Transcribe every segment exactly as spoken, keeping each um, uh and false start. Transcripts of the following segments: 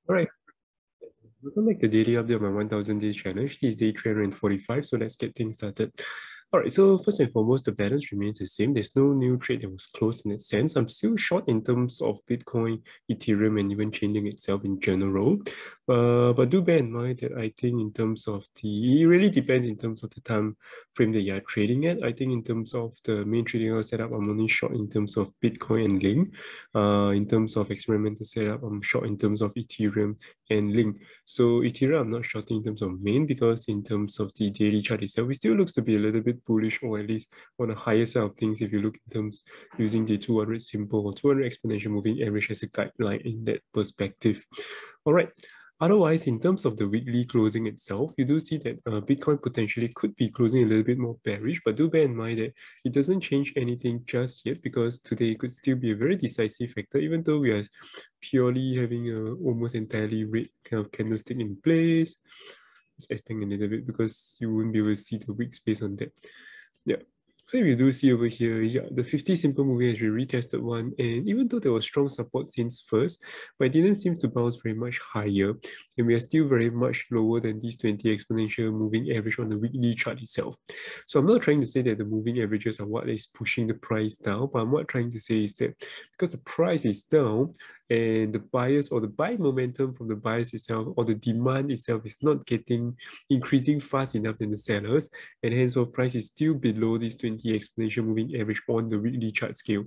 All right, welcome back to Daily Update on my one thousand Days Challenge. This is day three hundred forty-five, so let's get things started. All right, so first and foremost, the balance remains the same. There's no new trade that was closed in that sense. I'm still short in terms of Bitcoin, Ethereum, and even Chainlink itself in general. Uh, but do bear in mind that I think in terms of the, it really depends in terms of the time frame that you're trading at. I think in terms of the main trading hour setup, I'm only short in terms of Bitcoin and Link. Uh, in terms of experimental setup, I'm short in terms of Ethereum and Link. So Ethereum, I'm not shorting in terms of main because in terms of the daily chart itself, it still looks to be a little bit bullish, or at least on the higher side of things if you look in terms using the two hundred simple or two hundred exponential moving average as a guideline in that perspective. All right. Otherwise, in terms of the weekly closing itself, you do see that uh, Bitcoin potentially could be closing a little bit more bearish, but do bear in mind that it doesn't change anything just yet because today could still be a very decisive factor, even though we are purely having a almost entirely red kind of candlestick in place. Just extend a little bit because you wouldn't be able to see the wicks based on that. Yeah. So if you do see over here, yeah, the fifty simple moving has really retested one, and even though there was strong support since first, but it didn't seem to bounce very much higher, and we are still very much lower than these twenty exponential moving average on the weekly chart itself. So I'm not trying to say that the moving averages are what is pushing the price down, but I'm what trying to say is that because the price is down, and the buyers or the buy momentum from the buyers itself or the demand itself is not getting increasing fast enough than the sellers, and hence our price is still below this twenty exponential moving average on the weekly chart scale.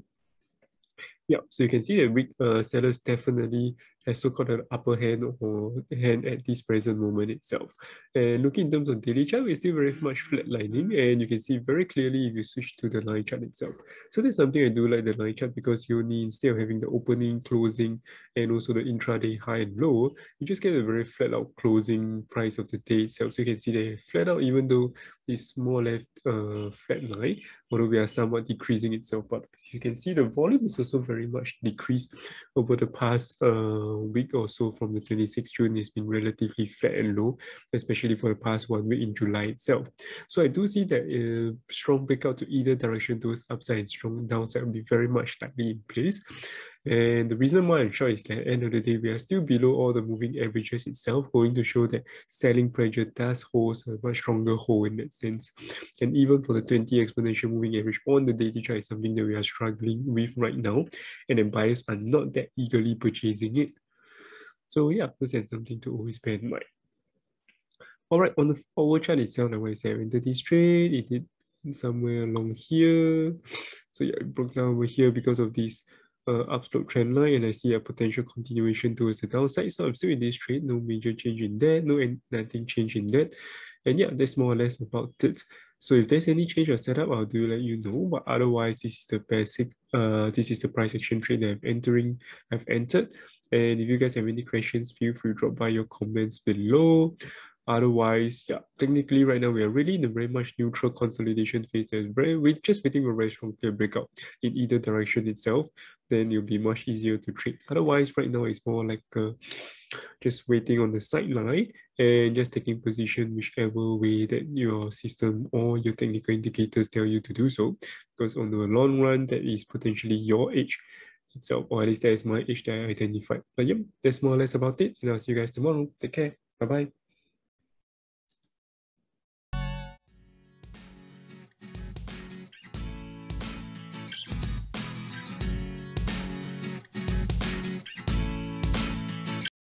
Yeah, so you can see that weak uh, sellers definitely has so-called an upper hand or hand at this present moment itself. And looking in terms of daily chart, we're still very much flatlining, and you can see very clearly if you switch to the line chart itself. So that's something I do like the line chart because you only, instead of having the opening, closing, and also the intraday high and low, you just get a very flat out closing price of the day itself. So you can see that flat out, even though it's more or less uh, flat line, although we are somewhat decreasing itself. But as you can see, the volume is also very much decreased over the past uh, week or so. From the twenty-sixth of June, it's been relatively flat and low, especially for the past one week in July itself. So I do see that a strong breakout to either direction towards upside and strong downside will be very much likely in place. And the reason why I'm sure is that at the end of the day, we are still below all the moving averages itself, going to show that selling pressure does hold a much stronger hold in that sense. And even for the twenty exponential moving average on the daily chart is something that we are struggling with right now, and then buyers are not that eagerly purchasing it. So yeah, that's something to always bear in mind. All right, on the forward chart itself, like I said, I entered this trade, it did somewhere along here. So yeah, it broke down over here because of this uh, upslope trend line, and I see a potential continuation towards the downside. So I'm still in this trade, no major change in that, no nothing change in that. And yeah, that's more or less about it. So if there's any change or setup, I'll do let you know. But otherwise, this is the basic, uh, this is the price action trade that I'm entering, I've entered. And if you guys have any questions, feel free to drop by your comments below. Otherwise, yeah, technically right now we are really in a very much neutral consolidation phase. There's very, we're just waiting for a very strong clear breakout in either direction itself. Then it'll be much easier to trade. Otherwise, right now it's more like uh, just waiting on the sideline and just taking position whichever way that your system or your technical indicators tell you to do so. Because on the long run, that is potentially your edge itself, or at least that is my edge that I identified. But yep, that's more or less about it. And I'll see you guys tomorrow. Take care. Bye bye.